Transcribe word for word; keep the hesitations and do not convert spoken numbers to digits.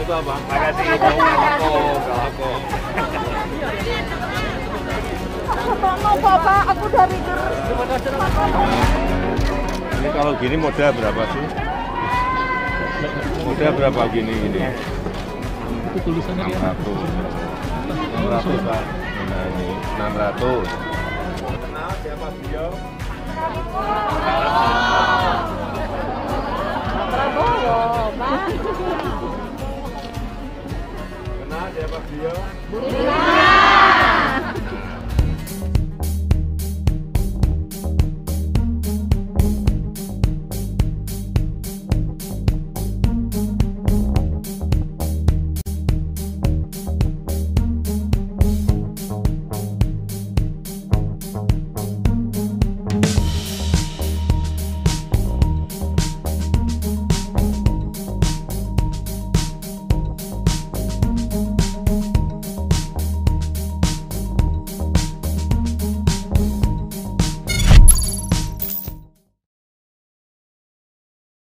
itu apa? Makasih. Galako, galako. Mau bapak, aku dari Ger. Ini kalau gini modal berapa sih? Modal berapa gini ini? Itu tulisannya enam ratus. enam ratus Pak. Nah ini enam ratus. Kenal siapa beliau? Prabowo, Pak. Kenal siapa beliau? Budi.